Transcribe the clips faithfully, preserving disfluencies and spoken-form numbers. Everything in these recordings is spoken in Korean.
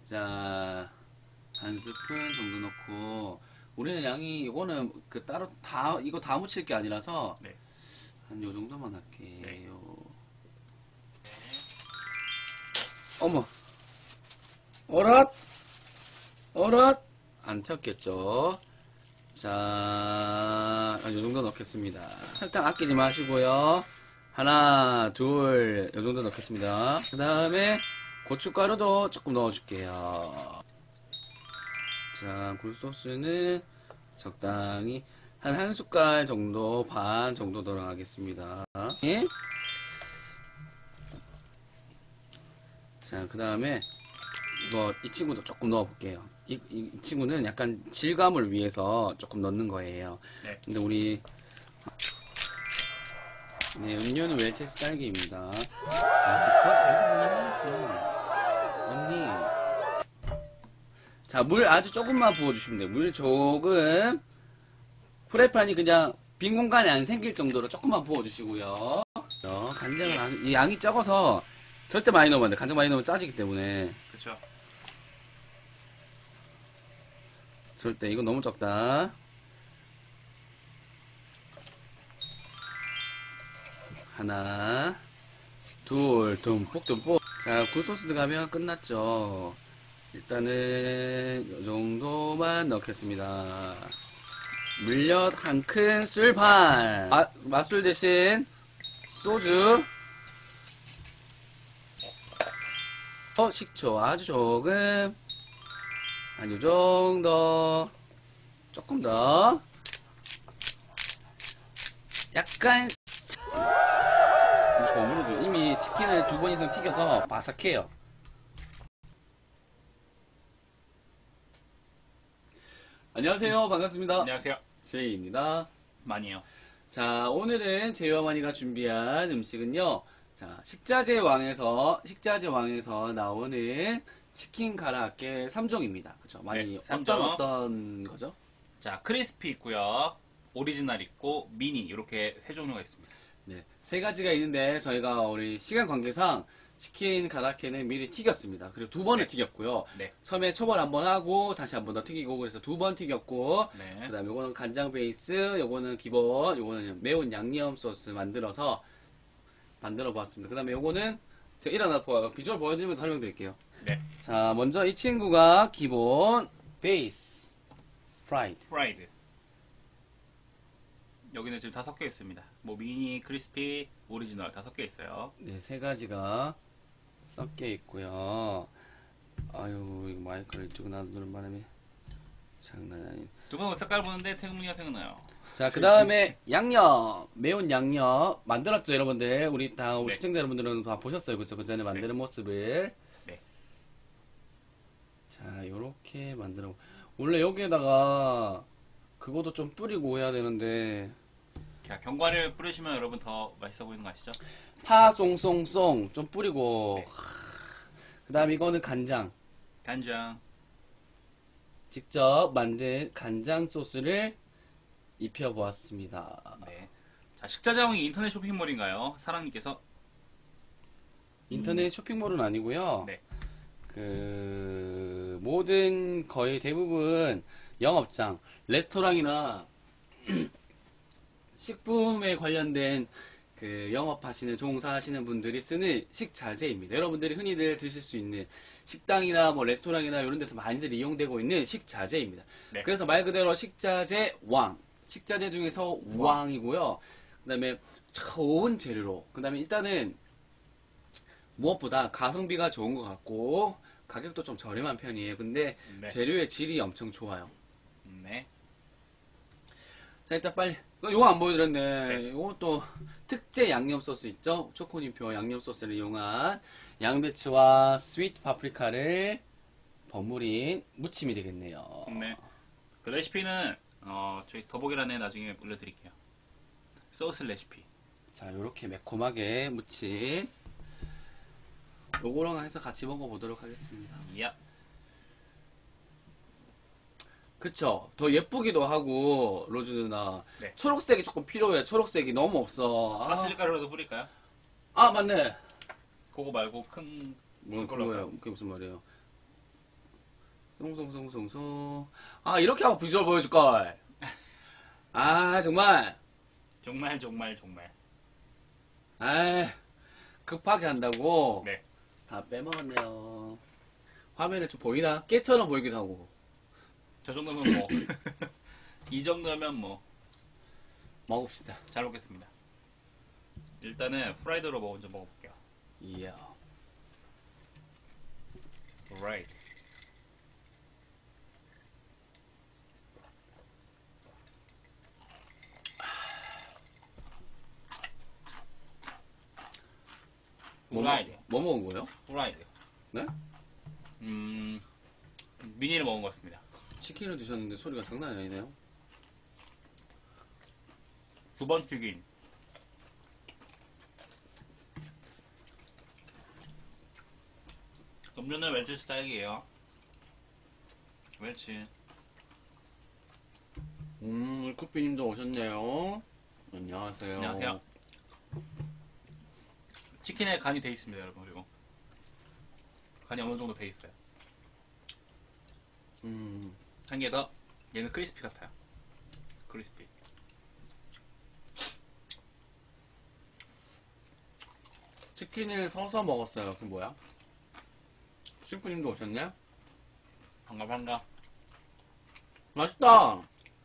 자, 한 스푼 정도 넣고, 우리는 양이, 이거는 그 따로 다, 이거 다 묻힐 게 아니라서, 네. 한 요 정도만 할게요. 네. 어머! 어랏! 어랏! 안 튀었겠죠? 자, 한 요 정도 넣겠습니다. 설탕 아끼지 마시고요. 하나, 둘, 요 정도 넣겠습니다. 그 다음에 고춧가루도 조금 넣어줄게요. 자, 굴소스는 적당히 한 한 숟갈 정도, 반 정도 들어가겠습니다. 예? 자, 그 다음에 이거 이 친구도 조금 넣어볼게요. 이, 이, 이 친구는 약간 질감을 위해서 조금 넣는 거예요. 네. 근데 우리 네, 음료는 웰체스 딸기입니다. 아, 그거 언니. 자, 물 아주 조금만 부어주시면 돼요. 물 조금. 프라이팬이 그냥 빈 공간이 안 생길 정도로 조금만 부어주시고요. 어, 간장을 안, 이 양이 적어서 절대 많이 넣으면 안 돼. 간장 많이 넣으면 짜지기 때문에. 그쵸. 절대 이거 너무 적다. 하나, 둘, 듬뿍 듬뿍. 자, 굴소스 들어가면 끝났죠. 일단은 이 정도만 넣겠습니다. 물엿 한 큰술 반. 마, 맛술 대신 소주. 어, 식초 아주 조금. 한 요정도. 조금 더. 약간 버무려도 이미 치킨을 두 번 이상 튀겨서 바삭해요. 안녕하세요. 반갑습니다. 안녕하세요. 제이입니다. 많이요. 자, 오늘은 제이어머니가 준비한 음식은요. 자, 식자재 왕에서 식자재 왕에서 나오는 치킨 가라아케 삼 종입니다. 그쵸? 많이 네, 삼 어떤 종. 어떤 거죠? 자, 크리스피 있고요. 오리지널 있고 미니 이렇게 세 종류가 있습니다. 네, 세 가지가 있는데 저희가 우리 시간 관계상 치킨 가라케는 미리 튀겼습니다. 그리고 두 번을 네. 튀겼고요. 네. 처음에 초벌 한번 하고 다시 한 번 더 튀기고 그래서 두 번 튀겼고 네. 그 다음에 요거는 간장 베이스, 요거는 기본, 요거는 매운 양념 소스 만들어서 만들어 보았습니다. 그 다음에 요거는 제가 일어나고 비주얼 보여드리면서 설명드릴게요. 네. 자, 먼저 이 친구가 기본 베이스 프라이드. 프라이드. 여기는 지금 다 섞여 있습니다. 뭐 미니, 크리스피, 오리지널 다 섞여 있어요. 네, 세 가지가 섞여 있고요. 아유, 이거 마이크를 이쪽으로 놔두는 바람에 장난 아니. 두 분 색깔 보는데 태국무늬가 생각나요. 자, 그 다음에 양념, 매운 양념 만들었죠, 여러분들. 우리 다 우리 네. 시청자 여러분들은 다 보셨어요, 그죠? 그 전에 만드는 네. 모습을. 네. 자, 요렇게 만들어. 원래 여기에다가 그것도 좀 뿌리고 해야 되는데 자, 견과류 뿌리시면 여러분 더 맛있어 보이는 거 아시죠? 파 송송송 좀 뿌리고. 네. 그 다음 이거는 간장. 간장. 직접 만든 간장 소스를 입혀보았습니다. 네. 자, 식자재왕이 인터넷 쇼핑몰인가요? 사랑님께서. 인터넷 쇼핑몰은 아니고요. 네. 그 모든 거의 대부분 영업장, 레스토랑이나 식품에 관련된 그 영업하시는 종사하시는 분들이 쓰는 식자재입니다. 여러분들이 흔히들 드실 수 있는 식당이나 뭐 레스토랑이나 이런 데서 많이들 이용되고 있는 식자재입니다. 네. 그래서 말 그대로 식자재 왕, 식자재 중에서 왕이고요. 그다음에 좋은 재료로, 그다음에 일단은 무엇보다 가성비가 좋은 것 같고 가격도 좀 저렴한 편이에요. 근데 네. 재료의 질이 엄청 좋아요. 네. 자, 일단 빨리 요거 안 보여드렸네. 네. 요것도 특제 양념 소스 있죠? 초코님표 양념 소스를 이용한 양배추와 스위트 파프리카를 버무린 무침이 되겠네요. 네. 그 레시피는 어, 저희 더보기란에 나중에 올려드릴게요. 소스 레시피. 자, 요렇게 매콤하게 무침 요거랑 해서 같이 먹어보도록 하겠습니다. 야. 그쵸? 더 예쁘기도 하고 로즈 누나. 네. 초록색이 조금 필요해. 초록색이 너무 없어. 아, 파슬리가루라도 뿌릴까요? 아 맞네. 그거 말고 큰 뭐 그걸로 그거야. 할까요? 그게 무슨 말이에요? 송송송송송. 아, 이렇게 하고 비주얼 보여줄걸. 아, 정말. 정말 정말 정말. 아, 급하게 한다고. 네. 다 빼먹었네요. 화면에 좀 보이나? 깨처럼 보이기도 하고. 저 정도면 뭐. 이 정도면 뭐. 먹읍시다. 잘 먹겠습니다. 일단은 프라이드로 먼저 먹어볼게요. 이야. Alright. 뭐, 프라이드. 뭐 먹은 거예요? 프라이드. 네? 음, 미니를 먹은 것 같습니다. 치킨을 드셨는데 소리가 장난이 아니네요. 두 번 튀긴. 음료는 웰치 스타일이에요. 웰치. 음, 쿠피님도 오셨네요. 안녕하세요. 안녕하세요. 치킨에 간이 돼 있습니다, 여러분. 그리고 간이 어느 정도 돼 있어요. 음, 한 개 더. 얘는 크리스피 같아요. 크리스피. 치킨을 서서 먹었어요. 그 뭐야? 셰프님도 오셨네? 반가 반가. 맛있다!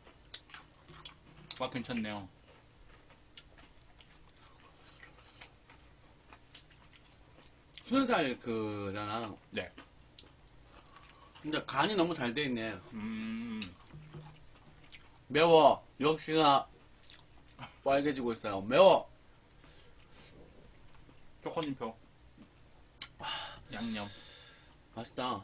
와 괜찮네요. 순살 그잖아. 네. 근데 간이 너무 잘 돼 있네. 음. 매워. 역시나 빨개지고 있어요. 매워. 초코님표. 양념. 맛있다.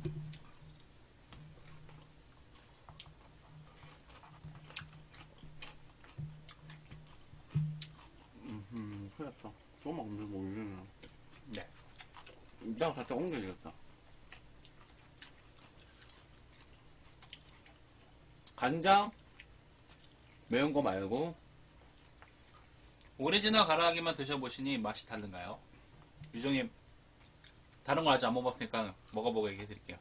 음, 큰일 났다. 조금만 건들고 올리면. 네. 이따가 살짝 옮겨야겠다. 간장? 매운 거 말고. 오리지널 가라아기만 드셔보시니 맛이 다른가요? 유정님 다른 거 아직 안 먹어봤으니까 먹어보고 얘기해드릴게요.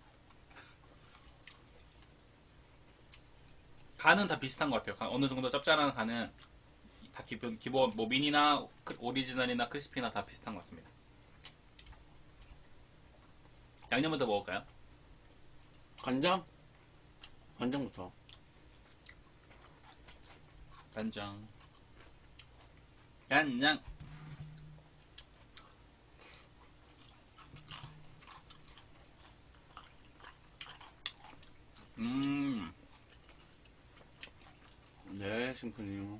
간은 다 비슷한 것 같아요. 간- 어느 정도 짭짤한 간은 다 기본, 기본 뭐 미니나 크- 오리지널이나 크리스피나 다 비슷한 것 같습니다. 양념부터 먹을까요? 간장? 간장부터. 간장. 간장. 음. 네, 심플님.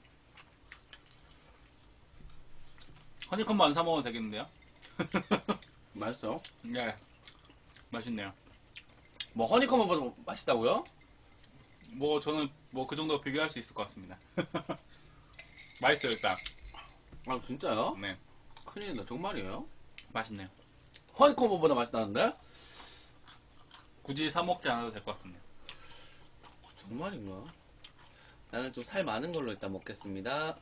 허니콤보 안 사 먹어도 되겠는데요? 맛있어요? 네. 맛있네요. 뭐, 허니콤보다 맛있다고요? 뭐 저는 뭐 그 정도 비교할 수 있을 것 같습니다. 맛있어요 일단. 아, 진짜요? 네. 큰일이다. 정말이에요? 맛있네요. 허니콤보보다 맛있다는데? 굳이 사 먹지 않아도 될 것 같습니다. 정말인가? 나는 좀 살 많은 걸로 일단 먹겠습니다.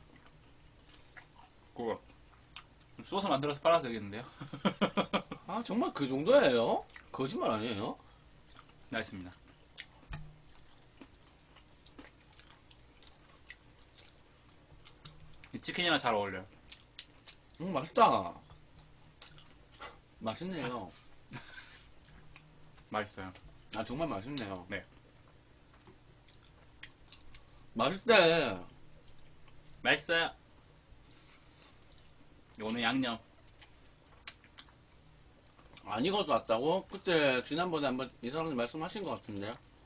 그거 소스 만들어서 팔아도 되겠는데요? 아, 정말 그 정도예요? 거짓말 아니에요? 맛있습니다. 이 치킨이랑 잘 어울려요. 음, 맛있다. 맛있네요. 맛있어요. 아, 정말 맛있네요. 네. 맛있대. 맛있어요. 이거는 양념. 안 익어서 왔다고? 그때 지난번에 한번 이사장님 말씀하신 것 같은데.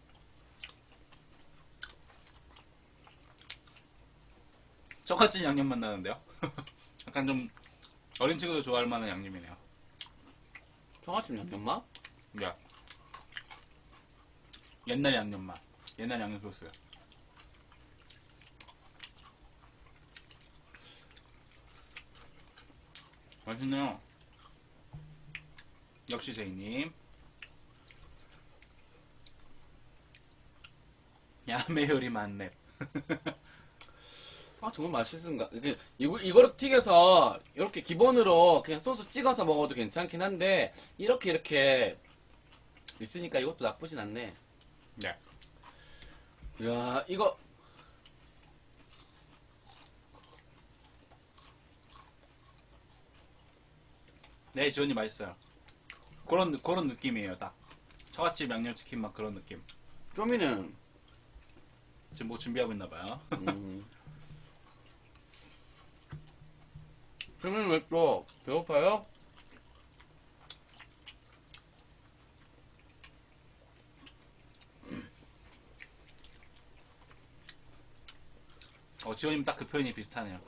똑같이 양념 맛 나는데요? 약간 좀 어린 친구도 좋아할 만한 양념이네요. 청아집 양념 맛? 야. 옛날 양념 맛. 옛날 양념 소스. 맛있네요. 역시 제이님. 야매 요리 맛랩. 아, 정말 맛있은가? 이게, 이거, 이거를 튀겨서, 이렇게 기본으로 그냥 소스 찍어서 먹어도 괜찮긴 한데, 이렇게, 이렇게, 있으니까 이것도 나쁘진 않네. 네. 야, 이거 네, 지원이 맛있어요. 그런 그런 느낌이에요, 딱. 처갓집 양념치킨 막 그런 느낌. 쪼미는 지금 뭐 준비하고 있나 봐요. 음. 쪼미는 왜 또 배고파요? 어, 지원님 딱 그 표현이 비슷하네요.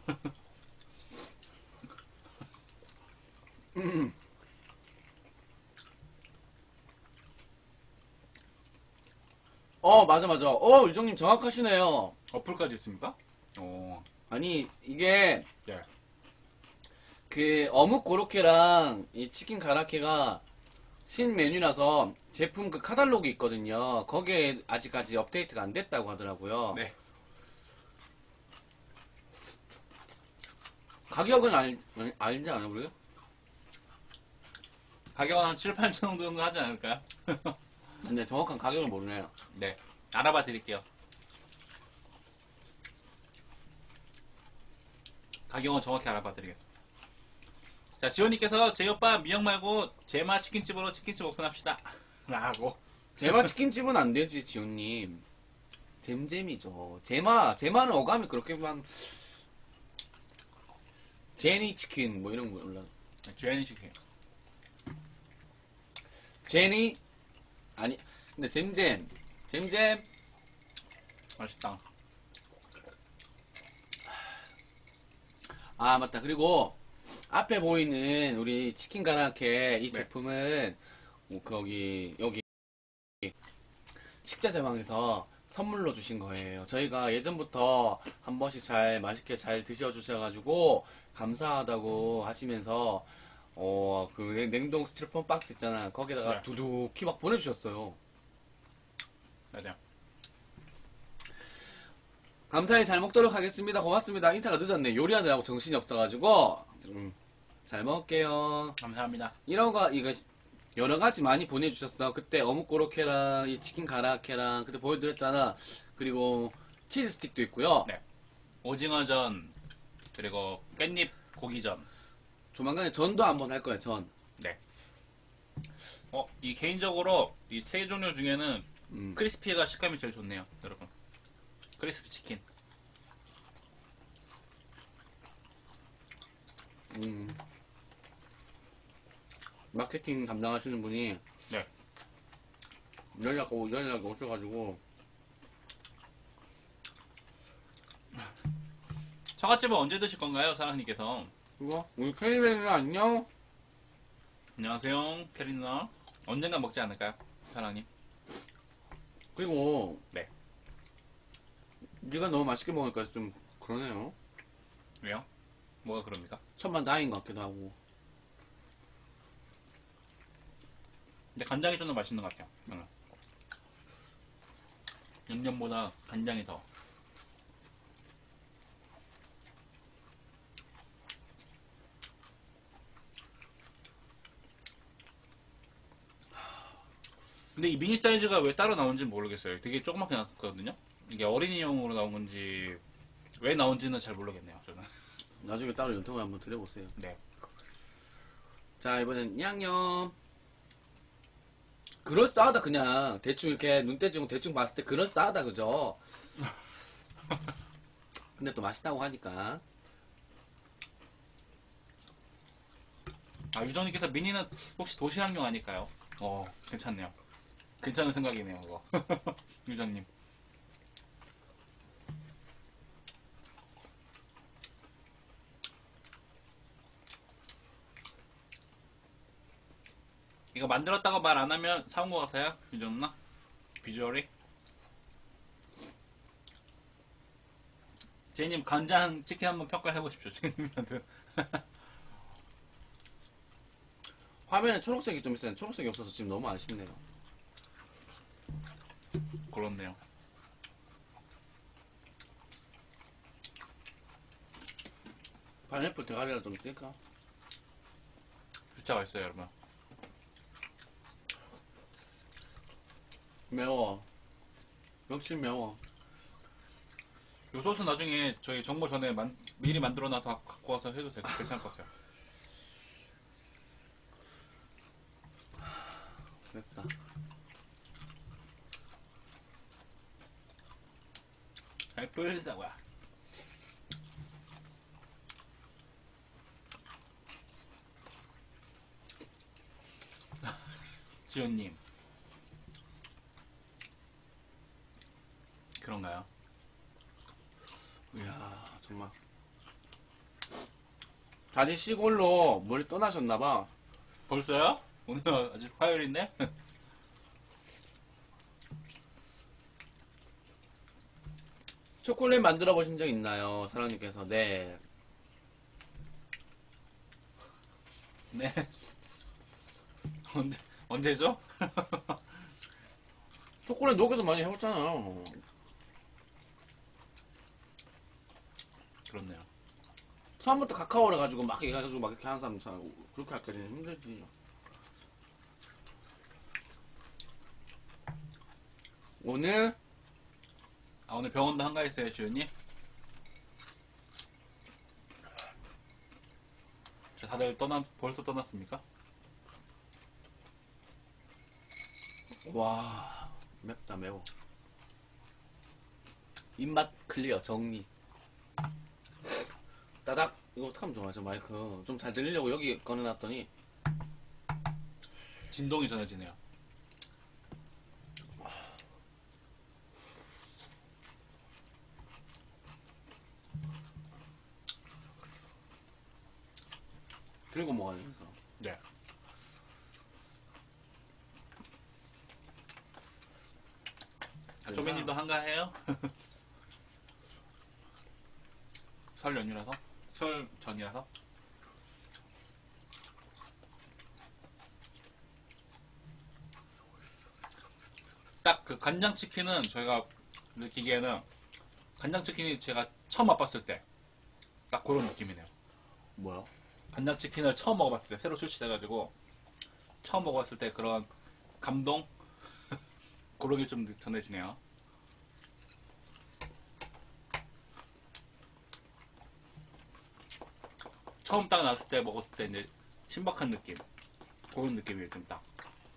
어, 맞아, 맞아. 어, 유정님 정확하시네요. 어플까지 있습니까? 오, 아니, 이게 네. 그 어묵 고로케랑 이 치킨 가라케가 신 메뉴라서 제품 그 카탈로그 있거든요. 거기에 아직까지 업데이트가 안 됐다고 하더라고요. 네. 가격은 알, 알- 알지 않아, 우리? 가격은 한 칠, 팔천 원 정도 하지 않을까요? 근데 정확한 가격을 모르네요. 네. 알아봐 드릴게요. 가격은 정확히 알아봐 드리겠습니다. 자, 지원님께서 제 오빠 미역 말고 제마 치킨집으로 치킨집 오픈합시다. 라고. 제마 치킨집은 안 되지, 지훈님. 잼잼이죠. 제마, 제마는 어감이 그렇게만. 제니 치킨, 뭐 이런 거 올라. 제니 치킨. 제니? 아니, 근데 잼잼. 잼잼. 맛있다. 아, 맞다. 그리고 앞에 보이는 우리 치킨 가라케 이 네. 제품은 뭐 거기, 여기 식자재방에서 선물로 주신 거예요. 저희가 예전부터 한 번씩 잘 맛있게 잘 드셔주셔가지고 감사하다고 하시면서 어, 그 냉- 냉동 스티로폼 박스 있잖아. 거기다가 네. 두둑히 막 보내주셨어요. 맞아요. 감사히 잘 먹도록 하겠습니다. 고맙습니다. 인사가 늦었네. 요리하느라고 정신이 없어가지고 음, 잘 먹을게요. 감사합니다. 이런 거 이거 여러 가지 많이 보내주셨어. 그때 어묵 고로케랑 이 치킨 가라케랑 그때 보여드렸잖아. 그리고 치즈 스틱도 있고요. 네. 오징어전, 그리고 깻잎 고기전. 조만간에 전도 한번 할 거예요. 전. 네. 어, 이 개인적으로 이 세 종류 중에는 음. 크리스피가 식감이 제일 좋네요, 여러분. 크리스피 치킨. 음. 마케팅 담당하시는 분이 네. 연락 오 연락 오셔가지고 처갓집은 언제 드실 건가요, 사랑님께서? 이거 우리 케이베리 안녕. 안녕하세요, 캐리 누나. 언젠가 먹지 않을까요, 사랑님? 그리고 네. 네가 너무 맛있게 먹으니까 좀 그러네요. 왜요? 뭐가 그럽니까? 천만 다행인 것 같기도 하고. 근데 간장이 좀 더 맛있는 것 같아요. 저는. 양념보다 간장이 더. 근데 이 미니 사이즈가 왜 따로 나온지 모르겠어요. 되게 조그맣게 나왔거든요. 이게 어린이용으로 나온 건지 왜 나온지는 잘 모르겠네요. 저는. 나중에 따로 연통을 한번 드려보세요. 네. 자, 이번엔 양념. 그럴싸하다, 그냥. 대충 이렇게 눈대중 대충 봤을 때 그럴싸하다, 그죠? 근데 또 맛있다고 하니까. 아, 유정님께서 미니는 혹시 도시락용 아닐까요? 어, 괜찮네요. 괜찮은 생각이네요, 그거. 유정님. 이거 만들었다고 말 안 하면 사온 것 같아요? 유정 누나? 비주얼이? 제이님 간장 치킨 한번 평가해 보십시오. 제이님한테. 화면에 초록색이 좀 있어요. 초록색이 없어서 지금 너무 아쉽네요. 그렇네요. 파인애플 대가리가 좀 뜰까? 진짜 맛있어요, 여러분. 매워. 역시 매워. 요 소스 나중에 저희 정모 전에 만, 미리 만들어놔서 갖고 와서 해도 될 괜찮을 것 같아요. 맵다. 잘 뿌리자고요. 지훈님 그런가요? 이야, 정말. 다들 시골로 멀리 떠나셨나봐. 벌써요? 오늘 아직 화요일인데? 초콜릿 만들어 보신 적 있나요? 사랑님께서. 네. 네. 언제, 언제죠? 초콜릿 녹여서 많이 해봤잖아요. 그렇네요. 처음부터 카카오를 가지고 막 해가지고 막 이렇게 하는 사람 잘 그렇게 할까지는 힘들지. 오늘 아, 오늘 병원도 한가했어요, 주연님? 자, 다들 떠나, 벌써 떠났습니까? 와 맵다 매워. 입맛 클리어 정리. 따닥. 이거 어떡하면 좋아. 저 마이크 좀 잘 들리려고 여기 꺼내놨더니 진동이 전해지네요. 그리고 뭐가 있어. 네. 아, 쪼매님도 한가해요? 설 연휴라서? 설 전이라서? 딱 그 간장치킨은 저희가 느끼기에는 간장치킨이 제가 처음 맛봤을 때 딱 그런 느낌이네요. 뭐야? 간장치킨을 처음 먹어봤을 때 새로 출시돼가지고 처음 먹어봤을 때 그런 감동? 그런 게 좀 전해지네요. 처음 딱 나왔을 때 먹었을 때 이제 신박한 느낌 그런 느낌이 좀 딱.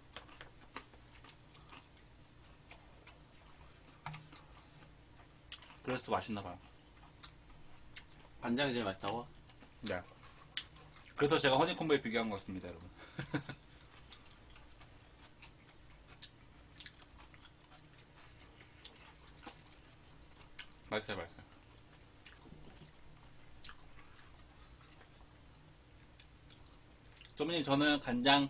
그래서 더 맛있나봐요. 간장이 제일 맛있다고? 네. 그래서 제가 허니콤보에 비교한 것 같습니다, 여러분. 맛있어요, 맛있어요. 쪼미님, 저는 간장,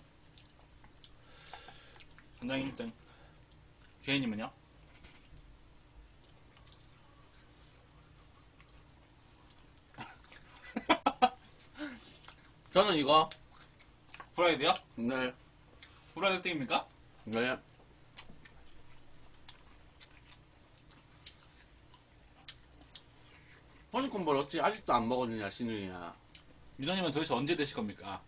간장 일 등. 주혜님은요? 저는 이거. 후라이드요? 네. 후라이드 땡입니까? 네. 허니콤보를 어찌 아직도 안 먹었느냐 신우이야. 유나님은 도대체 언제 드실 겁니까?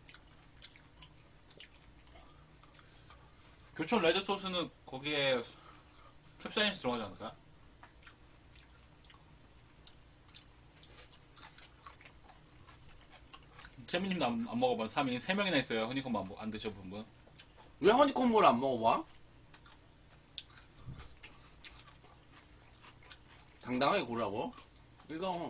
교촌 레드 소스는 거기에 캡사이신 들어가지 않을까? 재민님도 안, 안 먹어본 삼 인 세 명이나 있어요. 허니콤보 안, 안 드셔본 분. 왜 허니콤보를 안 먹어봐? 당당하게 고르라고? 이거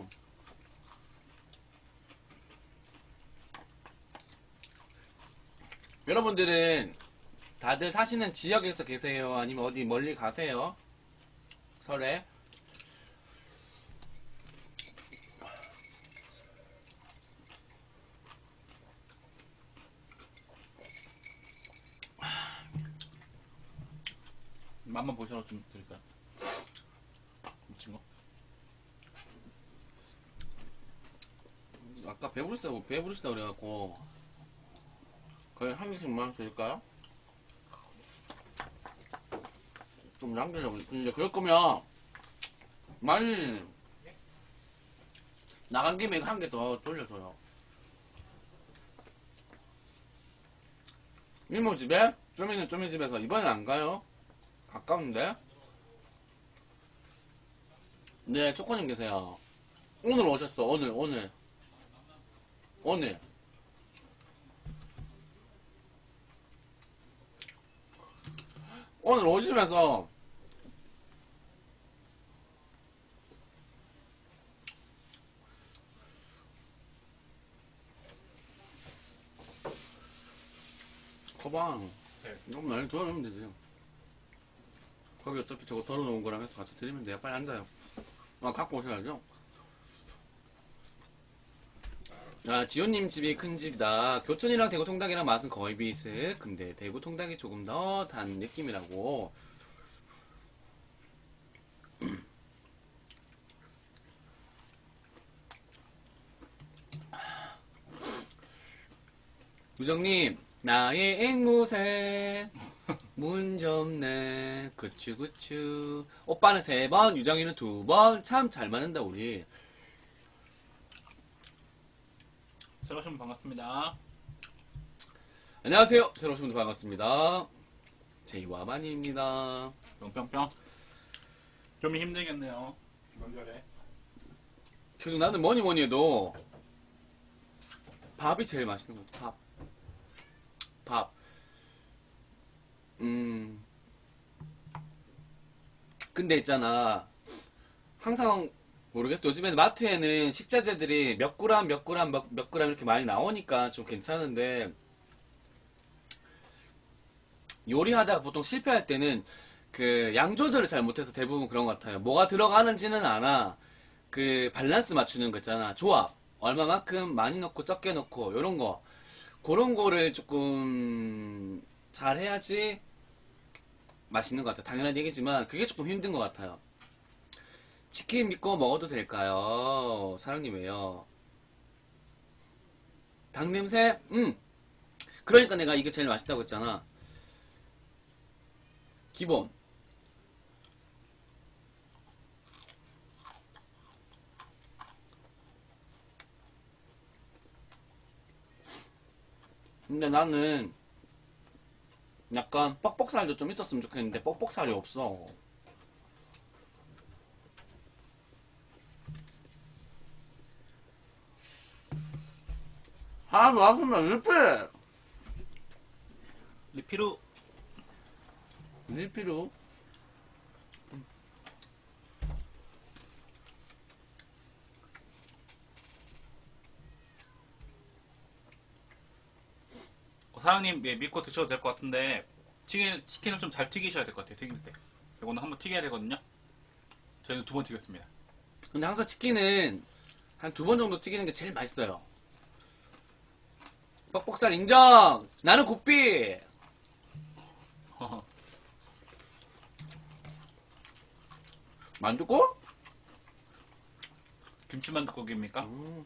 여러분들은 다들 사시는 지역에서 계세요? 아니면 어디 멀리 가세요? 설에? 맛만 보셔서 좀 드릴까요? 미친 거? 아까 배부르시다고 배부르시다 그래갖고 거의 한 개씩만 드릴까요? 좀 남기려고. 이제 그럴 거면 많이 나간 김에 한 개 더 돌려줘요. 이모 집에? 쪼미는 쪼미 집에서 이번엔 안 가요? 아까운데? 네, 초코님 계세요. 오늘 오셨어, 오늘, 오늘. 오늘. 오늘 오시면서 거방 네. 너무 많이 덜어놓으면 되지. 거기 어차피 저거 덜어놓은 거랑 해서 같이 드리면 돼요. 빨리 앉아요. 아, 갖고 오셔야죠. 아, 지호님 집이 큰 집이다. 교촌이랑 대구 통닭이랑 맛은 거의 비슷. 근데 대구 통닭이 조금 더 단 느낌이라고. 유정님, 나의 앵무새 문 좀 내. 그추 그추. 오빠는 세 번, 유정이는 두 번. 참 잘 맞는다 우리. 새로 오신 분 반갑습니다. 안녕하세요. 새로 오신 분들 반갑습니다. 제이와마니입니다. 뿅뿅뿅. 좀 힘들겠네요. 명절에. 그래도 나는 뭐니 뭐니 해도 밥이 제일 맛있는 것 같아. 밥. 밥. 음. 근데 있잖아. 항상 모르겠어. 요즘에는 마트에는 식자재들이 몇 그램, 몇 그램, 몇, 몇 그램 이렇게 많이 나오니까 좀 괜찮은데 요리하다가 보통 실패할 때는 그 양 조절을 잘 못해서 대부분 그런 것 같아요. 뭐가 들어가는지는 알아. 그 밸런스 맞추는 거 있잖아. 조합. 얼마만큼 많이 넣고 적게 넣고 요런 거. 그런 거를 조금 잘 해야지 맛있는 것 같아요. 당연한 얘기지만 그게 조금 힘든 것 같아요. 치킨 믿고 먹어도 될까요? 사랑님이에요. 닭 냄새? 음. 그러니까 내가 이게 제일 맛있다고 했잖아. 기본. 근데 나는 약간 뻑뻑살도 좀 있었으면 좋겠는데 뻑뻑살이 없어. 하나도 왔으면 리필! 리피루. 리필로. 어, 사장님 예, 믿고 드셔도 될 것 같은데 튀긴, 치킨을 좀 잘 튀기셔야 될 것 같아요. 튀길 때. 이거는 한번 튀겨야 되거든요. 저희는 두 번 튀겼습니다. 근데 항상 치킨은 한 두 번 정도 튀기는 게 제일 맛있어요. 뻑뻑살 인정! 나는 국비! 만두국? 김치만두국입니까? 음.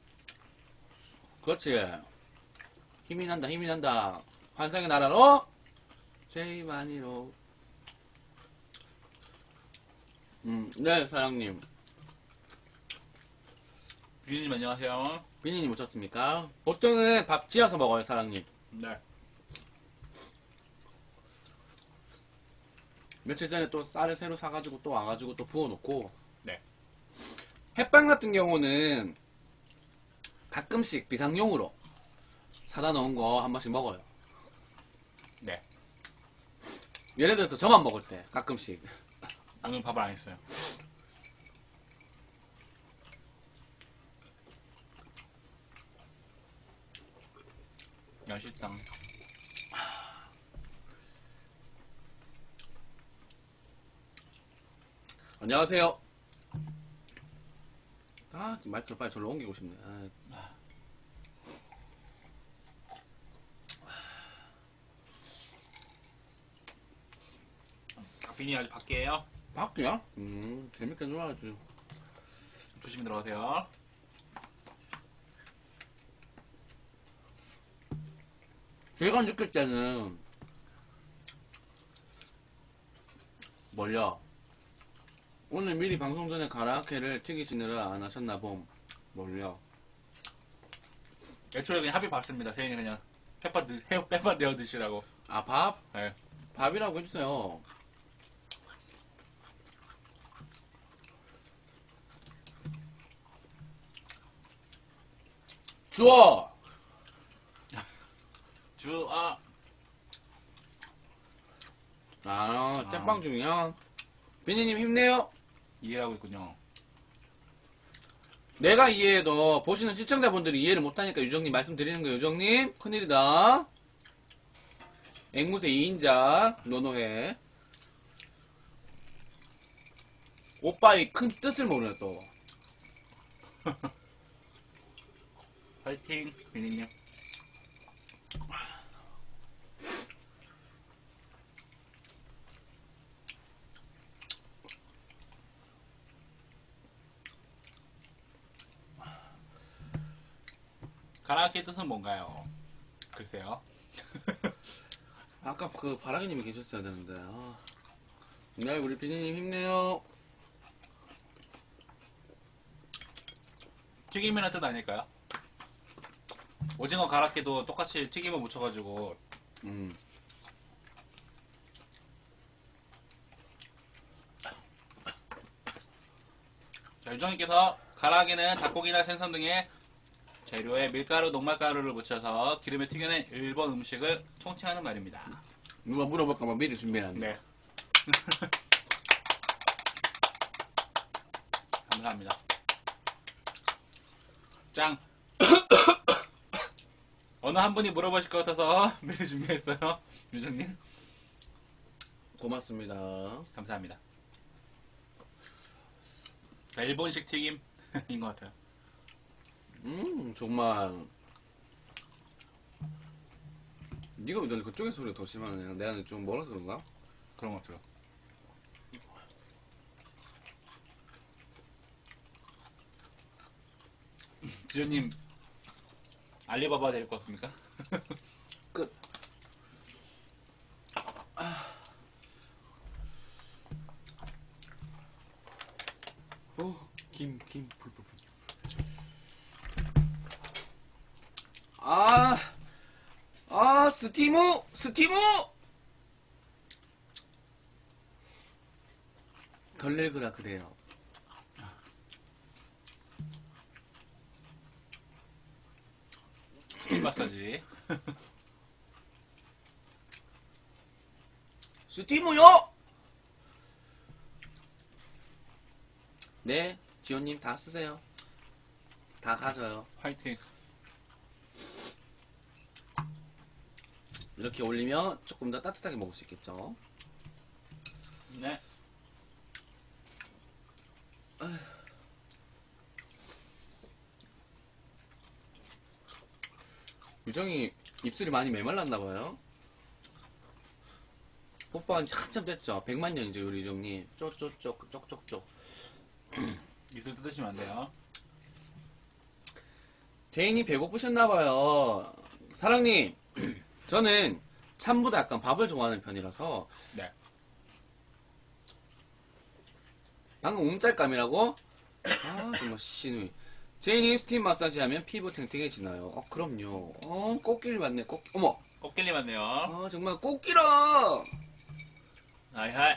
그렇지. 힘이 난다, 힘이 난다. 환상의 나라로 제이만이로. 음, 네, 사장님. 비님 안녕하세요. 비니님 오셨습니까? 보통은 밥 지어서 먹어요, 사장님. 네. 며칠 전에 또 쌀을 새로 사가지고 또 와가지고 또 부어놓고. 네. 햇반 같은 경우는 가끔씩 비상용으로 사다 놓은 거 한 번씩 먹어요. 네. 예를 들어서 저만 먹을 때 가끔씩. 오늘 밥을 안 했어요. 맛있다. 안녕하세요. 아, 마이크를 빨리 절로 옮기고 싶네. 아, 비니 아직 밖이에요. 밖이야? 음, 재밌게 놀아야지. 조심히 들어가세요. 제가 느낄 때는 뭘요? 오늘 미리 방송 전에 가라케를 튀기시느라 안 하셨나 봄. 뭘요? 애초에 그냥 합의 봤습니다. 세인이 그냥 햇반 드, 해, 빼반 내어 드시라고. 아, 밥? 네. 밥이라고 해주세요. 주어! 주, 아, 아, 땜빵 중이야. 비니님 힘내요. 이해하고 있군요. 내가 이해해도 보시는 시청자분들이 이해를 못하니까 유정님 말씀드리는 거예요. 유정님, 큰일이다. 앵무새 이 인자, 노노해. 오빠의 큰 뜻을 모르네, 또. 파이팅, 비니님. 가라아케 뜻은 뭔가요? 글쎄요. 아까 그 바라기님이 계셨어야 되는데. 아. 네, 우리 비니님 힘내요. 튀김이라는 뜻 아닐까요? 오징어 가라아케도 똑같이 튀김을 묻혀가지고 음. 자, 유정님께서 가라아게는 닭고기나 생선 등의 재료에 밀가루, 녹말가루를 묻혀서 기름에 튀겨낸 일본 음식을 총칭하는 말입니다. 누가 물어볼까봐 미리 준비해놨네. 네. 감사합니다. 짱. 어느 한 분이 물어보실 것 같아서 미리 준비했어요. 유정님. 고맙습니다. 감사합니다. 자, 일본식 튀김인 것 같아요. 음, 정말. 니가 왜 너 그쪽의 소리가 더 심하네. 내가 좀 멀어서 그런가? 그런 것 같아요. 지효님 알리바바 데릴 것 같습니까? 끝. 아. 오, 김, 김, 불, 불, 불. 아, 아, 스티무, 스티무! 덜 늙으라 그래요. 스팀 마사지. 스티무요! 네, 지호님 다 쓰세요. 다 가져요. 화이팅. 이렇게 올리면 조금 더 따뜻하게 먹을 수 있겠죠. 네. 유정이 입술이 많이 메말랐나봐요. 뽀뽀한 지 한참 됐죠. 백만 년이죠, 우리 유정님. 쪼쪼쪼, 쪽쪽쪽. 입술 뜯으시면 안 돼요. 제인이 배고프셨나봐요. 사랑님, 저는 참보다 약간 밥을 좋아하는 편이라서. 네. 방금 움짤감이라고? 아, 정말 신우이. 제인이 스팀 마사지 하면 피부 탱탱해지나요? 어, 그럼요. 어, 꽃길 맞네, 꽃, 어머! 꽃길리 맞네요. 아, 정말 꽃길아! 아이하이.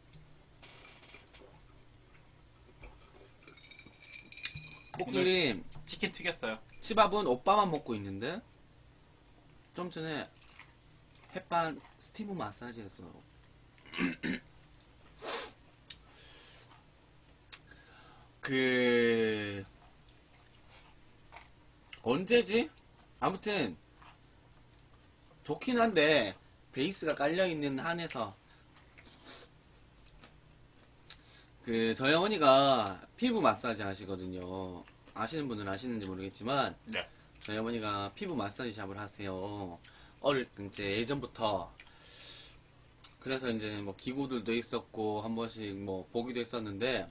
꽃길님, 치킨 튀겼어요. 치밥은 오빠만 먹고 있는데? 좀 전에 햇반 스티무 마사지 했어요. 그, 언제지? 아무튼, 좋긴 한데, 베이스가 깔려있는 한에서, 그, 저희 어머니가 피부 마사지 하시거든요. 아시는 분은 아시는지 모르겠지만, 네. 저희 어머니가 피부 마사지 샵을 하세요. 어릴, 이제 예전부터. 그래서 이제 뭐 기구들도 있었고, 한 번씩 뭐 보기도 했었는데,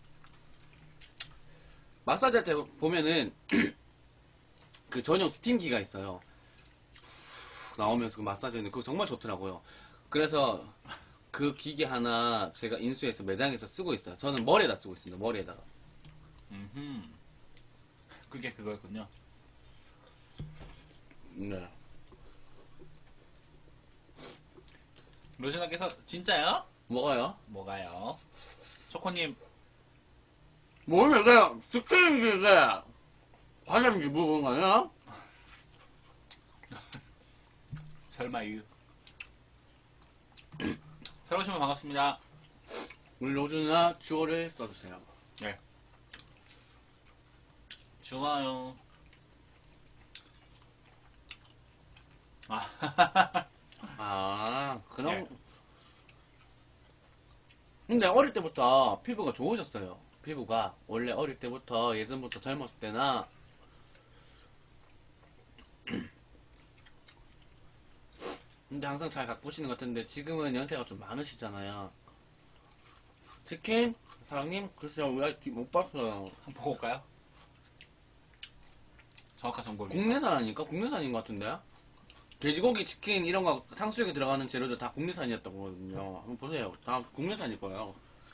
마사지 할 때 보면은, 그 전용 스팀기가 있어요. 나오면서 그 마사지 하는 그거 정말 좋더라고요. 그래서 그 기계 하나 제가 인수해서 매장에서 쓰고 있어요. 저는 머리에다 쓰고 있습니다. 머리에다가. 음흠. 그게 그거였군요. 네. 로즈나께서 진짜요? 뭐가요? 뭐가요? 초코님 뭘 내가 스크린인데 이게. 과장님 부분 거 아니야? 설마 이 새로 오시면 반갑습니다. 우리 로즈나 주어를 써주세요. 네. 좋아요. 아, 아, 그럼. 네. 근데 어릴 때부터 피부가 좋으셨어요. 피부가. 원래 어릴 때부터, 예전부터 젊었을 때나. 근데 항상 잘 가꾸시는 것 같은데, 지금은 연세가 좀 많으시잖아요. 치킨? 사장님? 글쎄요, 왜 아직 못 봤어요. 한번 보고 올까요? 정확한 정보를. 국내산 아닙니까? 국내산인 것 같은데? 돼지고기, 치킨, 이런 거, 탕수육에 들어가는 재료들 다 국내산이었다고 하거든요. 한번 보세요. 다 국내산일 거예요.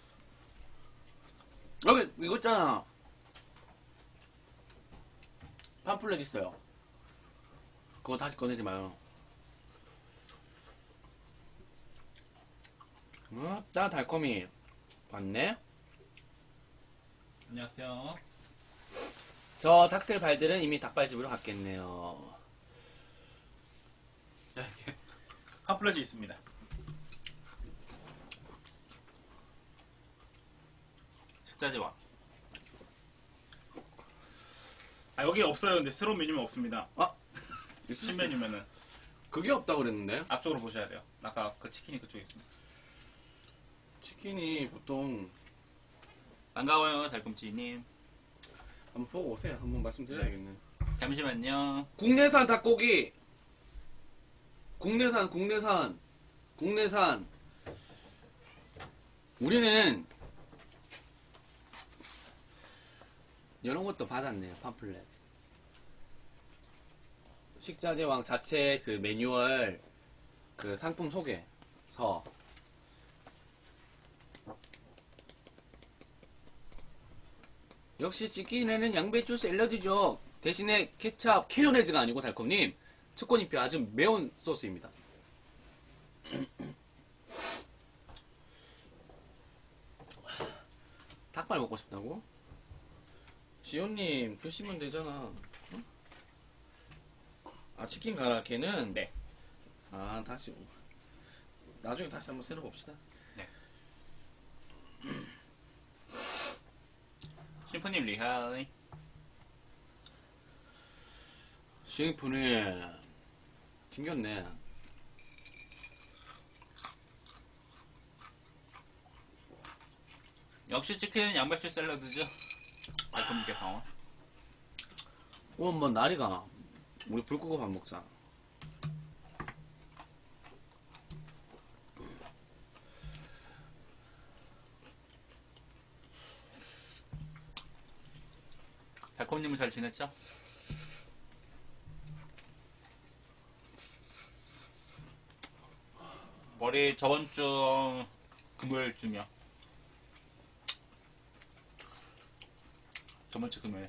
여기, 이거 있잖아. 팜플렛 있어요. 그거 다시 꺼내지 마요. 어, 나 달콤이. 맞네? 안녕하세요. 저 닭들 발들은 이미 닭발집으로 갔겠네요. 팜플렛이 있습니다. 식자재왕. 아 여기 없어요. 근데 새로운 메뉴는 없습니다. 아! 신메뉴면은 그게 없다고 그랬는데? 앞쪽으로 보셔야 돼요. 아까 그 치킨이 그쪽에 있습니다. 치킨이 보통 반가워요, 달콤치님. 한번 보고 오세요. 한번 말씀드려야겠네. 잠시만요. 국내산 닭고기. 국내산, 국내산, 국내산. 우리는 이런 것도 받았네요. 팜플렛. 식자재왕 자체 그 매뉴얼 그 상품 소개서. 역시 치킨에는 양배추 샐러드죠. 대신에 케찹, 케요네즈가 아니고 달콤님 초코잎이 아주 매운 소스입니다. 닭발 먹고 싶다고? 지호님 드시면 되잖아. 응? 아 치킨 가라케는? 네. 아 다시 나중에 다시 한번 새로 봅시다. 심프님 리하이. 셰프네 튕겼네. 역시 치킨은 양배추 샐러드죠. 달콤님께서. 오늘 뭐 날이가 우리 불 끄고 밥 먹자. 달콤님은 잘 지냈죠? 머리 저번 주 금요일쯤이요. 저번 주 금요일.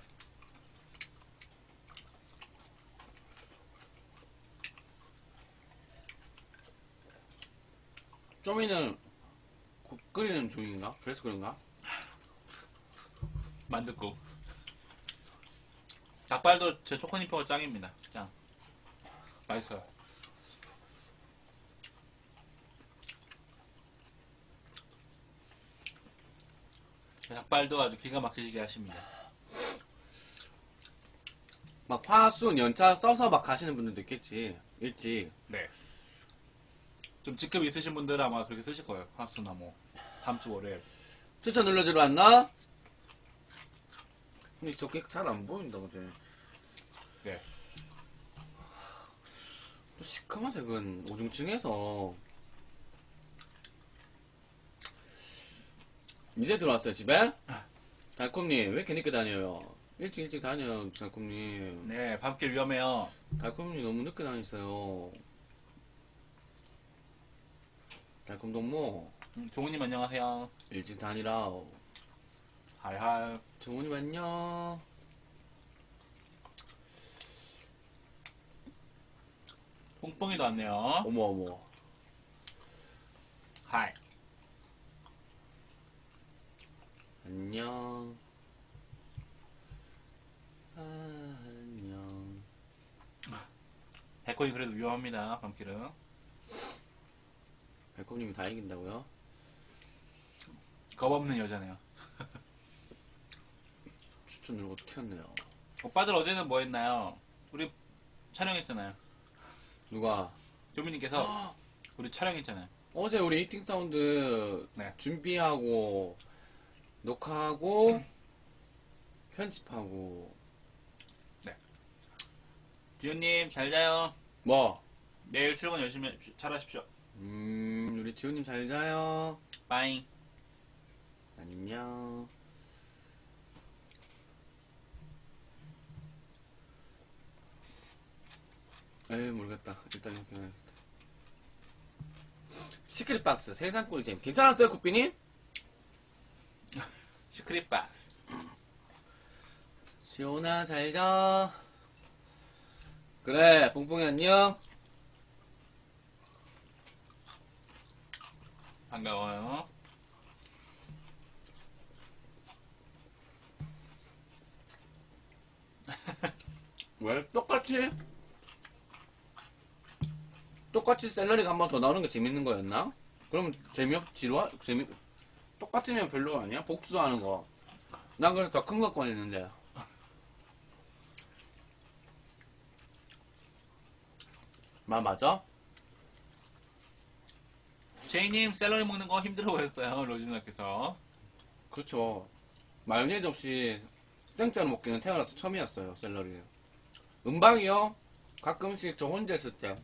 쪼미는 국 끓이는 중인가? 그래서 그런가? 만둣국. 닭발도 제 초코니퍼가 짱입니다. 짱. 맛있어요. 닭발도 아주 기가 막히게 하십니다. 막 화순 연차 써서 막 가시는 분들도 있겠지. 일찍. 네. 좀 직급 있으신 분들은 아마 그렇게 쓰실 거예요. 화수나 뭐 다음 주 월요일. 추천 눌러주러 왔나? 근데 저게 잘 안 보인다 그지? 네. 또 시커먼 색은 오중층에서 이제 들어왔어요 집에? 달콤님 왜 이렇게 늦게 다녀요? 일찍 일찍 다녀요 달콤님. 네, 밤길 위험해요. 달콤님 너무 늦게 다니세요. 달콤 동무 음, 종우님 안녕하세요. 일찍 다니라. 하이하이. 정훈님 안녕. 뽕뽕이도 왔네요. 어머 어머. 하이. 안녕. 아... 달콤이 그래도 위험합니다. 밤길은. 달콤님이 다 이긴다고요? 겁 없는 여자네요. 추천 누르고 튀었네요. 오빠들 어제는 뭐 했나요? 우리 촬영했잖아요. 누가? 조민님께서 우리 촬영했잖아요. 어제 우리 이팅 사운드 네. 준비하고 녹화하고 편집하고 지훈님 잘 자요. 뭐? 내일 출근 열심히 해- 잘하십시오. 음 우리 지호님 잘 자요. 빠잉. 안녕. 에이 모르겠다. 일단 이렇게 해야겠다. 시크릿 박스 세상 꿀잼 괜찮았어요 쿠피님? 시크릿 박스. 시온아 잘자. 그래 뽕뽕이 안녕. 반가워요. 왜 똑같이 똑같이 샐러리가 한 번 더 나오는 게 재밌는 거였나? 그럼 재미없 지루하 재미 똑같으면 별로 아니야? 복수하는 거. 난 그래서 더 큰 거 꺼냈는데. 마 맞아? 제이님 샐러리 먹는 거 힘들어 보였어요. 로즈누나께서. 그렇죠. 마요네즈 없이 생짜로 먹기는 태어나서 처음이었어요. 샐러리. 음방이요? 가끔씩 저 혼자 있을 때.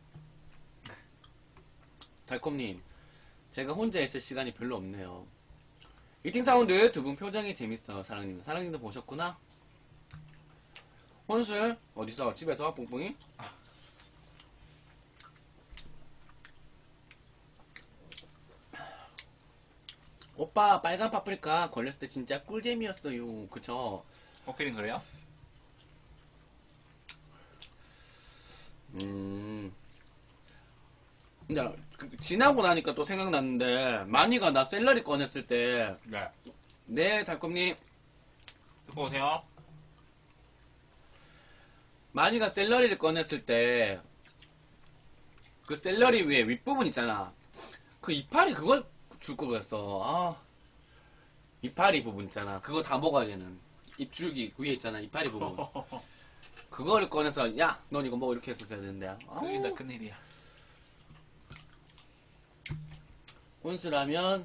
달콤님, 제가 혼자 있을 시간이 별로 없네요. 이팅 사운드 두 분 표정이 재밌어. 사랑님, 사랑님도 보셨구나. 혼술 어디서? 집에서? 뿡뿡이? 오빠 빨간 파프리카 걸렸을 때 진짜 꿀잼이었어요. 그쵸? 오케이는 그래요? 음. 근데 그- 지나고 나니까 또 생각났는데 마니가 나 샐러리 꺼냈을 때 네. 네 달콤님 듣고 오세요. 마니가 샐러리를 꺼냈을 때 그 샐러리 위에 윗부분 있잖아. 그 이파리 그걸 줄 걸 그랬어. 아. 이파리 부분 있잖아. 그거 다 먹어야 되는. 입줄기 위에 있잖아. 이파리 부분. 그거를 꺼내서 야, 넌 이거 먹어 이렇게 했었어야 되는데. 아우. 큰일이다 큰일이야. 혼술하면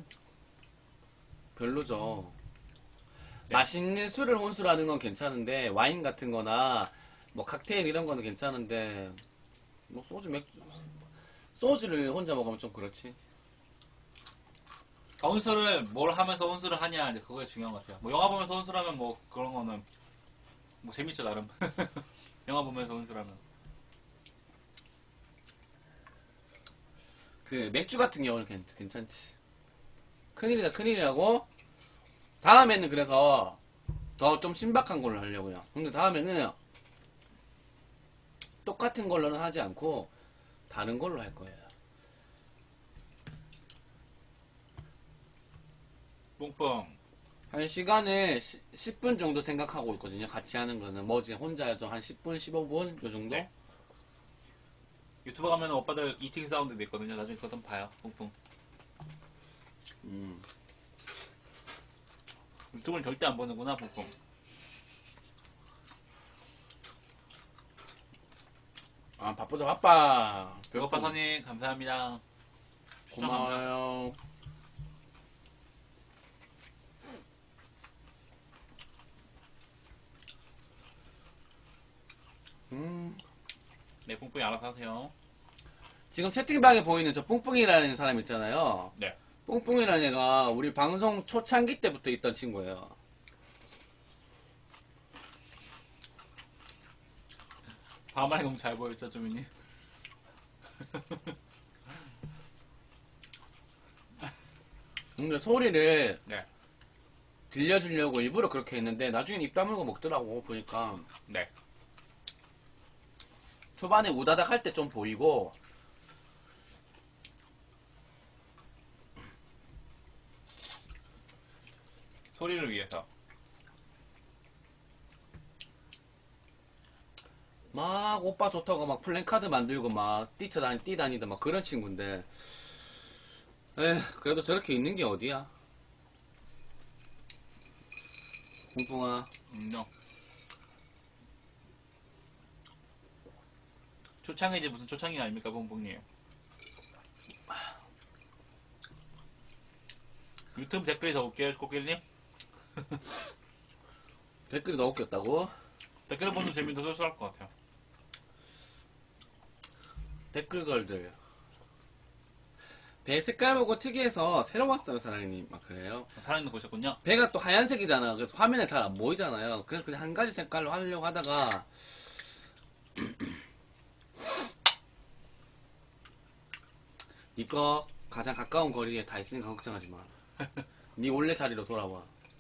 별로죠. 네. 맛있는 술을 혼술하는 건 괜찮은데 와인 같은 거나 뭐 칵테일 이런 거는 괜찮은데 뭐 소주 맥주 소주를 혼자 먹으면 좀 그렇지. 혼술을 뭘 하면서 혼술을 하냐 이제 그거에 중요한 것 같아요. 뭐 영화 보면서 혼술하면 뭐 그런 거는 뭐 재밌죠 나름. 영화 보면서 혼술하면. 그 맥주 같은 경우는 괜, 괜찮지. 큰일이다 큰일이라고. 다음에는 그래서 더 좀 신박한 걸로 하려고요. 근데 다음에는 똑같은 걸로는 하지 않고 다른 걸로 할 거예요. 뽕뽕. 한 시간을 시, 십 분 정도 생각하고 있거든요. 같이 하는 거는 뭐지 혼자여도 한 십 분, 십오 분 요 정도? 네. 유튜브 가면 오빠들 이팅 사운드도 있거든요. 나중에 그거 좀 봐요. 뽕뽕. 음. 유튜브는 절대 안 보는구나 뽕뽕. 아 바쁘다 바빠. 배고파 선님 감사합니다. 추천 감사. 고마워요. 음. 네 뽕뽕이 알아서 하세요. 지금 채팅방에 보이는 저 뿡뿡이라는 사람 있잖아요. 네. 뿡뿡이라는 애가 우리 방송 초창기 때부터 있던 친구예요. 반말이 너무 잘 보였죠 조민님? 근데 소리를 네. 들려주려고 일부러 그렇게 했는데 나중엔 입 다물고 먹더라고 보니까. 네. 초반에 우다닥 할 때 좀 보이고 소리를 위해서. 막 오빠 좋다고 막 플랜카드 만들고 막 뛰쳐다니 뛰다니다 막 그런 친구인데 에 그래도 저렇게 있는 게 어디야? 붕붕아. 인정. 초창이지 무슨 초창이 아닙니까, 봉봉님. 유튜브 댓글이 더 웃겨요, 코끼리님? 댓글이 더 웃겼다고? 댓글 보는 재미도 쏠쏠할 것 같아요. 댓글걸들. 배 색깔 보고 특이해서 새로 왔어요, 사장님. 막 그래요. 살아있는 거 보셨군요. 배가 또 하얀색이잖아. 그래서 화면에 잘 안 보이잖아요. 그래서 그냥 한 가지 색깔로 하려고 하다가 니꺼 가장 가까운 거리에 다 있으니까 걱정하지 마. 니 원래 자리로 돌아와.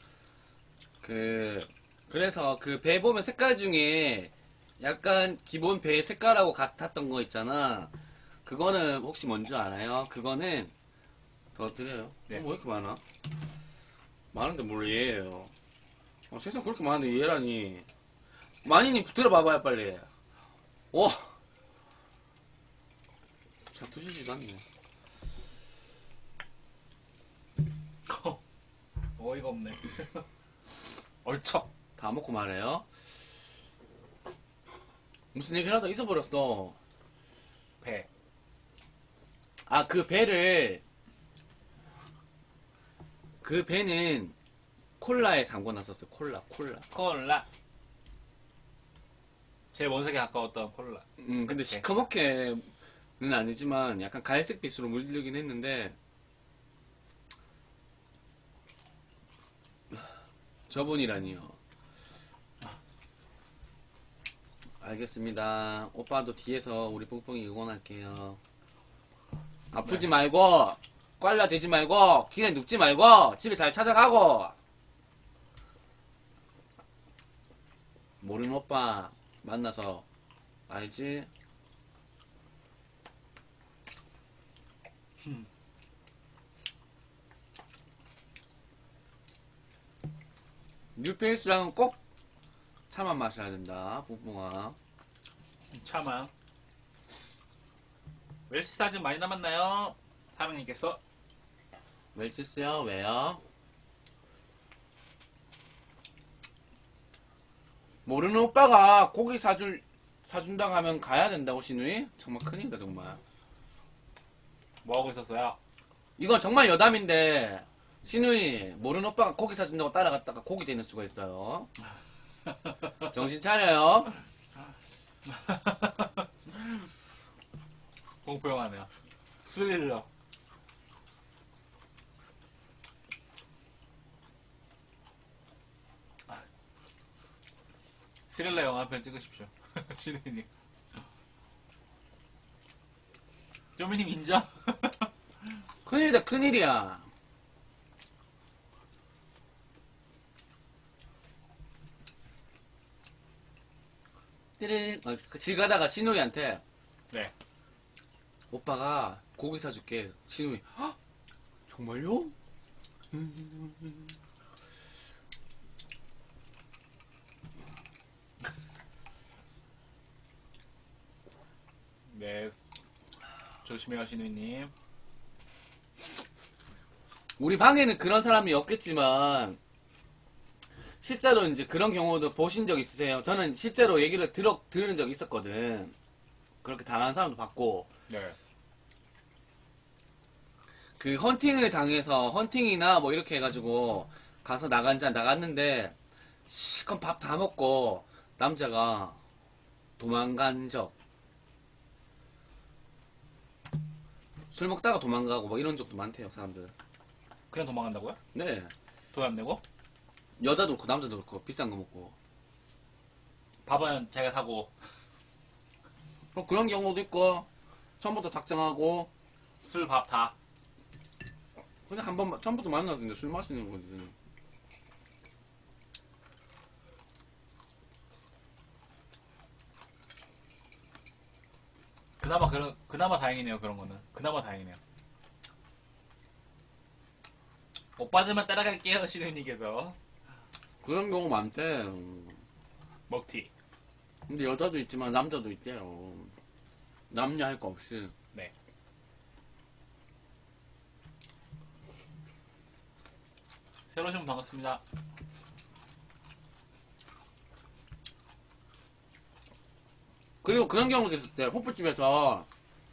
그 그래서 그 배 보면 색깔 중에 약간 기본 배 색깔하고 같았던 거 있잖아. 그거는 혹시 뭔 줄 알아요? 그거는 더 드려요. 네. 어, 뭐 이렇게 많아? 많은데 뭘 이해해요? 어, 세상 그렇게 많은데 이해라니. 많이님 들어봐봐요 빨리. 오. 잘 드시지도 않네. 어이가 없네. 얼척. 다 먹고 말해요. 무슨 얘기를 하다 잊어버렸어. 배. 아, 그 배를, 그 배는 콜라에 담궈놨었어. 콜라, 콜라. 콜라. 제일 원색에 가까웠던 콜라. 음, 근데 시커멓게는 아니지만 약간 갈색 빛으로 물들긴 했는데, 저분이라니요. 알겠습니다. 오빠도 뒤에서 우리 뿡뿡이 응원할게요. 아프지 네. 말고, 꽐라 대지 말고, 기내 눕지 말고, 집에 잘 찾아가고. 모르는 오빠 만나서 알지? 뉴페이스랑은 꼭 차만 마셔야 된다, 뿡뿡아. 차만. 웰치 사진 많이 남았나요? 사랑님께서. 웰치스요? 왜요? 모르는 오빠가 고기 사줄, 사준다고 하면 가야 된다고, 신우이? 정말 큰일이다, 정말. 뭐하고 있었어요? 이건 정말 여담인데, 신우이, 모르는 오빠가 고기 사준다고 따라갔다가 고기 되는 수가 있어요. 정신 차려요. 공포영화네요. 스릴러. 스릴러 영화 한 편 찍으십시오. 시드님. 쪼미님 인정? 큰일이다, 큰일이야. 띠링, 어, 길 가다가 신우이한테, 네. 오빠가 고기 사줄게. 신우이, 헉? 정말요? 네. 조심해요, 신우님. 우리 방에는 그런 사람이 없겠지만, 실제로 이제 그런 경우도 보신 적 있으세요? 저는 실제로 얘기를 들어, 들은 적이 있었거든. 그렇게 당한 사람도 봤고, 네. 그 헌팅을 당해서, 헌팅이나 뭐 이렇게 해가지고, 가서 나간 자 나갔는데, 시컷 밥 다 먹고, 남자가 도망간 적. 술 먹다가 도망가고 뭐 이런 적도 많대요, 사람들. 그냥 도망간다고요? 네. 돈 안 내고? 여자도 그렇고, 남자도 그렇고, 비싼 거 먹고. 밥은 자기가 사고, 뭐 그런 경우도 있고, 처음부터 작정하고, 술, 밥 다. 그냥 한 번, 처음부터 만나서 이제 술 마시는 거지. 그나마 그런, 그나마 다행이네요, 그런 거는. 그나마 다행이네요. 오빠들만 따라갈게요, 시드님께서. 그런 경우 많대. 음. 먹튀. 근데 여자도 있지만 남자도 있대요. 남녀 할 거 없이. 네. 새로 오신 분 반갑습니다. 그리고 그런 경우도 있을 때 호프집에서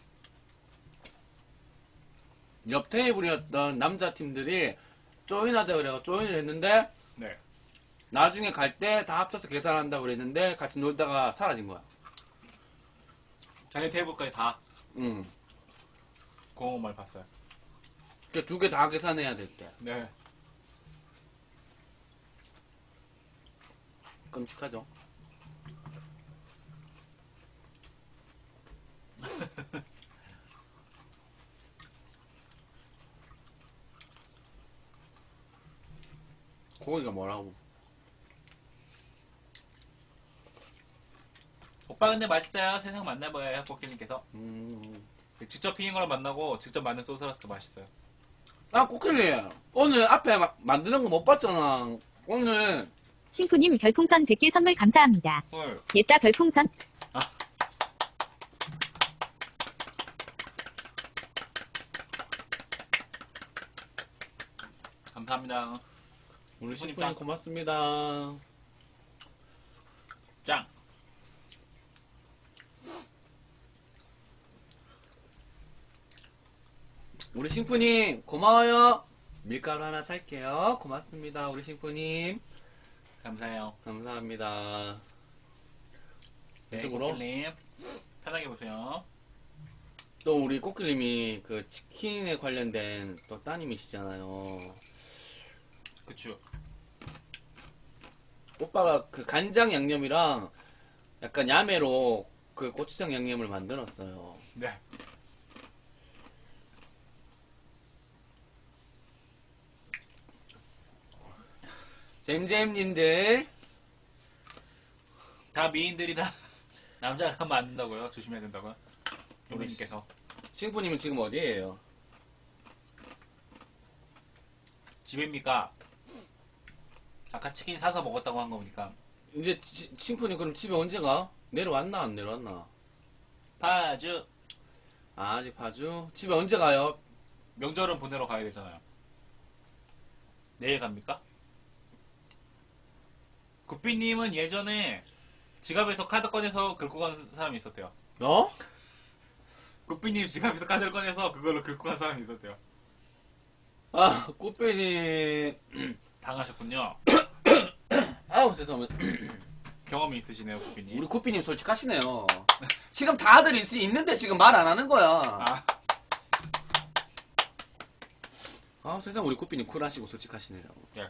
옆 테이블이었던 남자 팀들이 조인하자 그래서 조인을 했는데 네. 나중에 갈 때 다 합쳐서 계산한다고 그랬는데 같이 놀다가 사라진 거야. 자네 테이블까지 다 응. 공허말 봤어요. 그 두 개 다 계산해야 될 때. 네. 끔찍하죠. 고기가 뭐라고? 오빠 근데 맛있어요. 세상 만나봐요. 코끼리님께서 음. 직접 튀긴 거랑 만나고 직접 만든 소스라서 맛있어요. 아, 코끼리. 오늘 앞에 마- 만드는 거 못 봤잖아. 오늘 싱푸님 별풍선 백 개 선물 감사합니다. 헐. 예따 별풍선. 감사합니다. 우리 신부님 신부님 짱. 고맙습니다. 짱. 우리 신부님 고마워요. 밀가루 하나 살게요. 고맙습니다. 우리 신부님. 감사해요. 감사합니다. 네, 이쪽으로? 코끼리님. 편하게 보세요. 또 우리 꼬끼님이 그 치킨에 관련된 또 따님이시잖아요. 그쵸. 오빠가 그 간장 양념이랑 약간 야매로 그 고추장 양념을 만들었어요. 네. 잼잼님들 다 미인들이다. 남자가 하면 안 된다고요. 조심해야 된다고요. 요리님께서. 신부님은 지금 어디에요? 집입니까? 아까 치킨 사서 먹었다고 한 거 보니까. 이제 치- 신부님 그럼 집에 언제 가? 내려왔나 안 내려왔나? 파주. 아, 아직 파주? 집에 언제 가요? 명절은 보내러 가야 되잖아요. 내일 갑니까? 구삐님은 예전에 지갑에서 카드 꺼내서 긁고 간 사람이 있었대요. 너? 구삐님 지갑에서 카드를 꺼내서 그걸로 긁고 간 사람이 있었대요. 아, 꽃배님. 당하셨군요. 아우, 죄송합니다. 경험이 있으시네요, 구삐님. 우리 구피님 솔직하시네요. 지금 다들 있, 있는데 지금 말 안 하는 거야. 아, 아, 세상 우리 구피님 쿨하시고 솔직하시네요.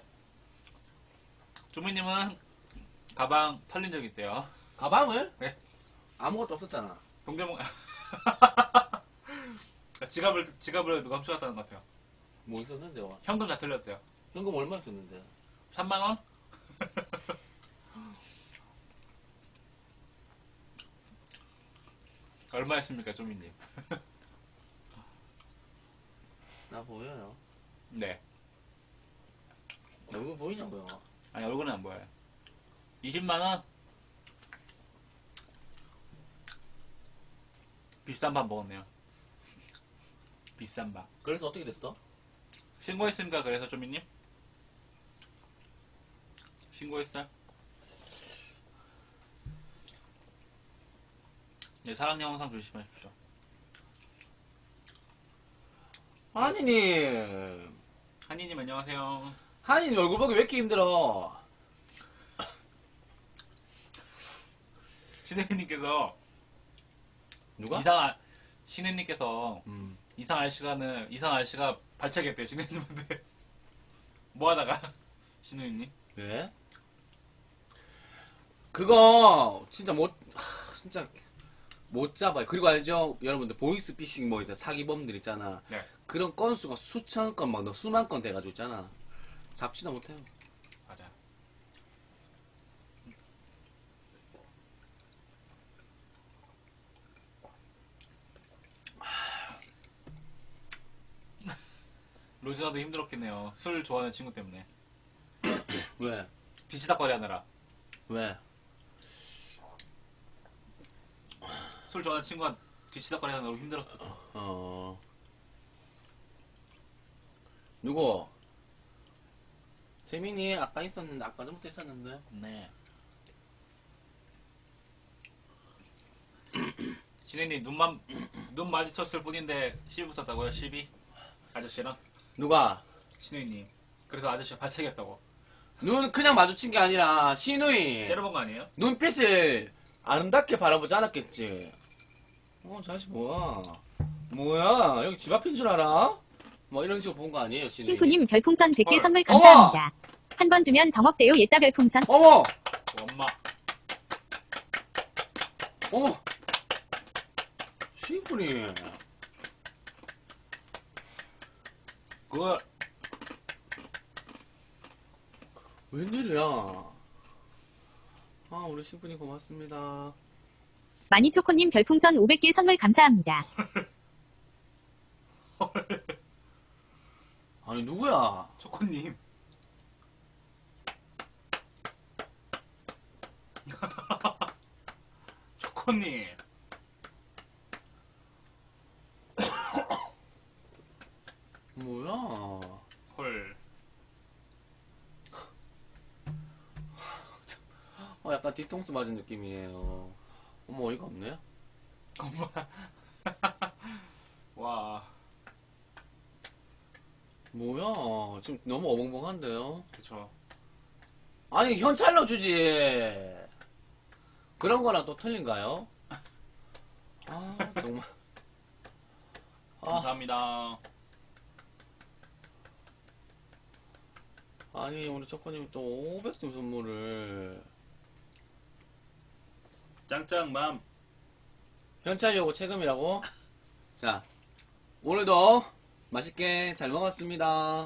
조미님은 가방 털린 적 있대요. 가방을? 네. 아무것도 없었잖아. 동대문 지갑을 지갑을 누가 훔쳐갔다는 것 같아요. 뭐 있었는데? 와. 현금 다 털렸대요. 현금 얼마 있었는데? 삼만 원? 얼마였습니까, 조미님? 나 보여요. 네. 얼굴 보이냐고요? 아니 얼굴은 안 보여요. 이십만 원? 비싼 밥 먹었네요. 비싼 밥. 그래서 어떻게 됐어? 신고했습니까? 그래서 조미님? 신고했어요? 네, 사랑님 항상 조심하십시오. 한이님. 한이님 안녕하세요. 한이님 얼굴 보기 왜 이렇게 힘들어? 신혜님께서 누가? 이상 아, 신혜님께서 음. 이상 알씨가는 이상 알씨가 발차겠대요 신혜님한테. 뭐 하다가 신혜님? 왜? 그거 진짜 못 하, 진짜 못 잡아요. 그리고 알죠? 여러분들 보이스피싱 뭐 이제 사기범들 있잖아. 네. 그런 건수가 수천 건 막 수만 건 돼가지고 있잖아. 잡지도 못해요. 맞아. 로즈나도 힘들었겠네요. 술 좋아하는 친구 때문에. 왜? 뒤치다거리 하느라. 왜? 술 좋아하는 친구가 뒤치다거리가 너무 힘들었어. 어. 누구? 재민이 아까 있었는데, 아까 전부터 있었는데. 네. 진혜님 눈만 눈 마주쳤을 뿐인데 시비 붙었다고요? 시비? 아저씨랑 누가? 신우이님. 그래서 아저씨가 발차기했다고. 눈 그냥 마주친 게 아니라, 신우이. 째려본 거 아니에요? 눈빛을 아름답게 바라보지 않았겠지. 어, 자식 뭐야? 뭐야? 여기 집 앞인 줄 알아? 뭐 이런 식으로 본 거 아니에요, 신우이? 싱푸님 별풍선 백 개 헐. 선물 어머! 감사합니다. 한 번 주면 정업돼요. 옛다 별풍선. 어머! 엄마. 어머! 신분이. 그 웬일이야? 아, 우리 신분이 고맙습니다. 마니초코님 별풍선 오백 개 선물 감사합니다. 아니, 누구야? 초코님. 초코님. 뭐야? 헐. 어, 약간 뒤통수 맞은 느낌이에요. 어머, 어이가 없네. 엄마. 와. 뭐야? 지금 너무 어벙벙한데요? 그쵸. 아니, 현찰로 주지. 그런 거랑 또 틀린가요? 아, 정말. 아, 감사합니다. 아니, 우리 초코님 또 오백 점 선물을. 짱짱맘. 현찰이고 체금이라고? 자, 오늘도 맛있게 잘 먹었습니다.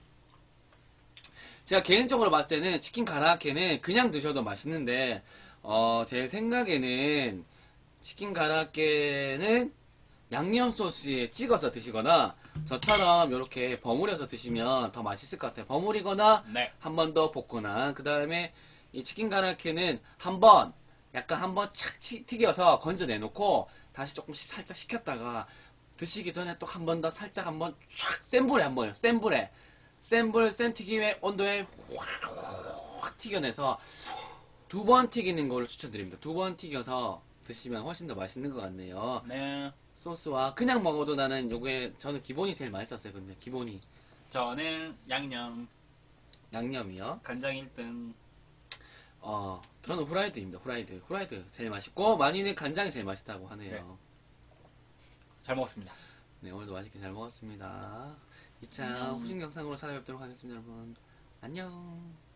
제가 개인적으로 봤을 때는 치킨 가라아케는 그냥 드셔도 맛있는데, 어, 제 생각에는 치킨 가라아케는 양념 소스에 찍어서 드시거나, 저처럼 이렇게 버무려서 드시면 더 맛있을 것 같아요. 버무리거나, 네. 한 번 더 볶거나, 그 다음에 이 치킨 가라아케는 한 번, 약간 한 번 착 치- 튀겨서 건져내놓고, 다시 조금씩 살짝 식혔다가, 드시기 전에 또 한 번 더 살짝 한 번 촥, 센 불에 한 번요. 센 불에. 센 불, 센 튀김의 온도에 확, 확 튀겨내서 두 번 튀기는 거를 추천드립니다. 두 번 튀겨서 드시면 훨씬 더 맛있는 것 같네요. 네. 소스와 그냥 먹어도 나는 요게 저는 기본이 제일 맛있었어요. 근데 기본이 저는 양념, 양념이요. 간장 일 등. 어, 저는 후라이드입니다. 후라이드. 후라이드 제일 맛있고 많이는 간장이 제일 맛있다고 하네요. 잘 먹었습니다. 네, 오늘도 맛있게 잘 먹었습니다. 이 차 안녕. 후식 영상으로 찾아뵙도록 하겠습니다, 여러분. 안녕.